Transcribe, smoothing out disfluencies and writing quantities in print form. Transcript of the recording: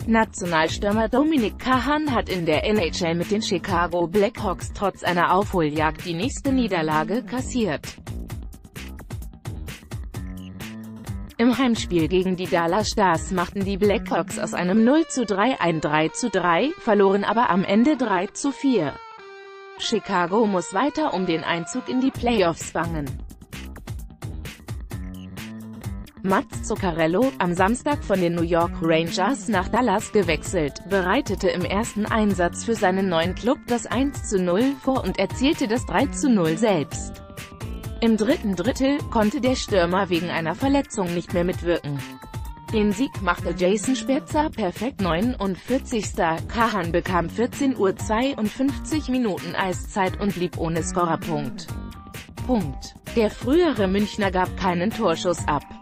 Nationalstürmer Dominik Cahan hat in der NHL mit den Chicago Blackhawks trotz einer Aufholjagd die nächste Niederlage kassiert. Im Heimspiel gegen die Dallas Stars machten die Blackhawks aus einem 0:3 ein 3:3, verloren aber am Ende 3:4. Chicago muss weiter um den Einzug in die Playoffs bangen. Mats Zuccarello, am Samstag von den New York Rangers nach Dallas gewechselt, bereitete im ersten Einsatz für seinen neuen Klub das 1:0 vor und erzielte das 3:0 selbst. Im dritten Drittel konnte der Stürmer wegen einer Verletzung nicht mehr mitwirken. Den Sieg machte Jason Spezza perfekt. 49. Cahan bekam 14:52 Minuten Eiszeit und blieb ohne Scorerpunkt. Der frühere Münchner gab keinen Torschuss ab.